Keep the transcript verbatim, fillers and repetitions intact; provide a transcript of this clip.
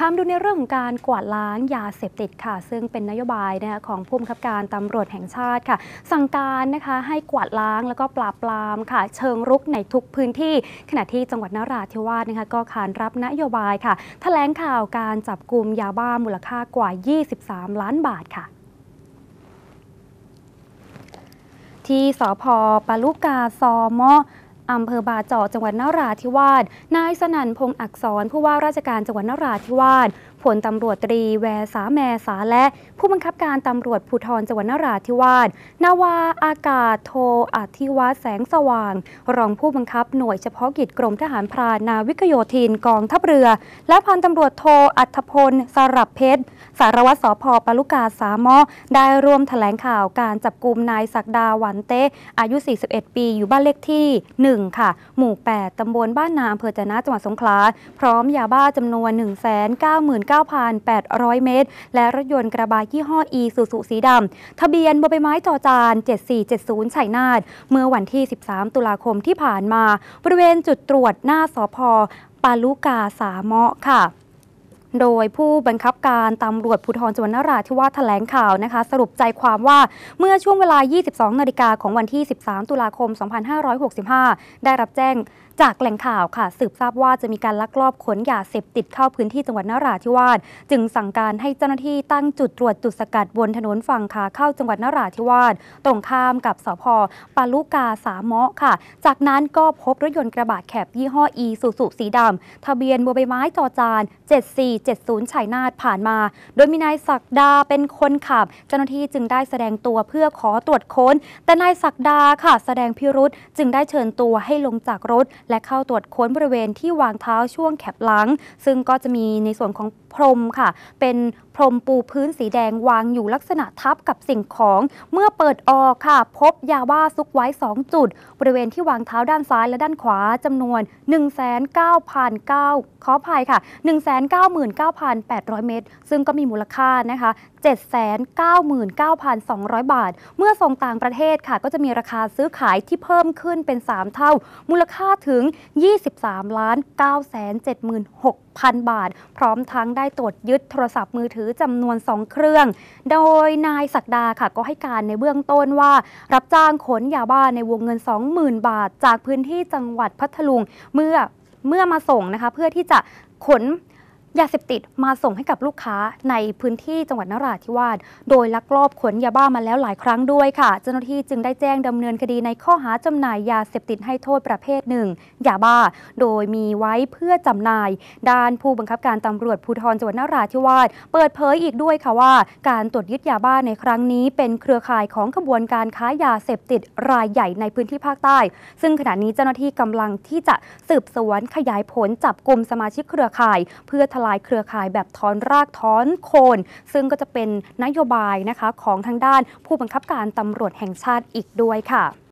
ามาดูในเรื่องของการกวาดล้างยาเสพติดค่ะซึ่งเป็นนโยบายนะคะของผู้บังคับการตำรวจแห่งชาติค่ะสั่งการนะคะให้กวาดล้างแล้วก็ปราบปรามค่ะเชิงรุกในทุกพื้นที่ขณะที่จังหวัดนราธิวาสนะคะก็ขานรับนโยบายค่ะแถลงข่าวการจับกุมยาบ้ามูลค่ากว่ายี่สิบสามล้านบาทค่ะที่สภ.ปาลุกาซอมออำเภอบาเจาะจังหวัดนราธิวาสนายสนั่นพงษ์อักษรผู้ว่าราชการจังหวัดนราธิวาสพลตำรวจตรีแวสาแมสาและผู้บังคับการตำรวจภูธรจังหวัดนราธิวาสนาวาอากาศโทอธิวัฒน์แสงสว่างรองผู้บังคับหน่วยเฉพาะกิจกรมทหารพรานนาวิกโยธินกองทัพเรือและพันตำรวจโทอัธพลสรับเพชรสารวัตรสภ.ปาลุกาสามอได้ร่วมแถลงข่าวการจับกุมนายศักดาหวันเต้อายุสี่สิบเอ็ดปีอยู่บ้านเลขที่หนึ่งค่ะหมู่แปดตำบลบ้านนาอำเภอจะนะจังหวัดสงขลาพร้อมยาบ้าจำนวน หนึ่งแสนเก้าหมื่นเก้าพันแปดร้อย เมตรและรถยนต์กระบะยี่ห้ออีซูซูสีดำทะเบียนบใบไม้จอจานเจ็ดสี่เจ็ดศูนย์ชัยนาทเมื่อวันที่สิบสามตุลาคมที่ผ่านมาบริเวณจุดตรวจหน้าสภ.ปาลุกาสามอค่ะโดยผู้บังคับการตำรวจภูธรจังหวัดนราธิวาสแถลงข่าวนะคะสรุปใจความว่าเมื่อช่วงเวลา ยี่สิบสองนาฬิกาของวันที่สิบสามตุลาคมสองพันห้าร้อยหกสิบห้าได้รับแจ้งจากแหล่งข่าวค่ะสืบทราบว่าจะมีการลักลอบขนยาเสพติดเข้าพื้นที่จังหวัดนราธิวาสจึงสั่งการให้เจ้าหน้าที่ตั้งจุดตรวจจุดสกัดบนถนนฝั่งขาเข้าจังหวัดนราธิวาสตรงข้ามกับสภ.ปาลุกาสามอค่ะจากนั้นก็พบรถยนต์กระบะแคปยี่ห้ออีซูซูสีดำทะเบียนบใบไม้จอจานเจ็ดสี่เจ็ดศูนย์ชัยนาทผ่านมาโดยมีนายศักดาเป็นคนขับเจ้าหน้าที่จึงได้แสดงตัวเพื่อขอตรวจค้นแต่นายศักดาค่ะแสดงพิรุธจึงได้เชิญตัวให้ลงจากรถและเข้าตรวจค้นบริเวณที่วางเท้าช่วงแคปหลังซึ่งก็จะมีในส่วนของพรมค่ะเป็นพรมปูพื้นสีแดงวางอยู่ลักษณะทับกับสิ่งของเมื่อเปิดออกค่ะพบยาบ้าซุกไว้สองจุดบริเวณที่วางเท้าด้านซ้ายและด้านขวาจำนวน หนึ่งแสนเก้าพันเก้า ขออภัยค่ะ หนึ่งแสนเก้าหมื่นเก้าพันแปดร้อย เมตรซึ่งก็มีมูลค่านะคะ เจ็ดแสนเก้าหมื่นเก้าพันสองร้อย บาทเมื่อส่งต่างประเทศค่ะก็จะมีราคาซื้อขายที่เพิ่มขึ้นเป็นสามเท่ามูลค่าถึง ยี่สิบสามล้านเก้าแสนเจ็ดหมื่นหกพัน บาทพร้อมทั้งได้ตรวจยึดโทรศัพท์มือถือจำนวนสองเครื่องโดยนายศักดาค่ะก็ให้การในเบื้องต้นว่ารับจ้างขนยาบ้าในวงเงิน สองหมื่น บาทจากพื้นที่จังหวัดพัทลุงเมื่อเมื่อมาส่งนะคะเพื่อที่จะขนยาเสพติดมาส่งให้กับลูกค้าในพื้นที่จังหวัดนราธิวาสโดยลักลอบขนยาบ้ามาแล้วหลายครั้งด้วยค่ะเจ้าหน้าที่จึงได้แจ้งดำเนินคดีในข้อหาจำหน่ายยาเสพติดให้โทษประเภทหนึ่งยาบ้าโดยมีไว้เพื่อจำหน่ายด้านผู้บังคับการตำรวจภูธรจังหวัดนราธิวาสเปิดเผยอีกด้วยค่ะว่าการตรวจยึดยาบ้าในครั้งนี้เป็นเครือข่ายของขบวนการค้ายาเสพติดรายใหญ่ในพื้นที่ภาคใต้ซึ่งขณะนี้เจ้าหน้าที่กำลังที่จะสืบสวนขยายผลจับกลุ่มสมาชิกเครือข่ายเพื่อทลายเครือข่ายแบบถอนรากถอนโคนซึ่งก็จะเป็นนโยบายนะคะของทางด้านผู้บังคับการตำรวจแห่งชาติอีกด้วยค่ะ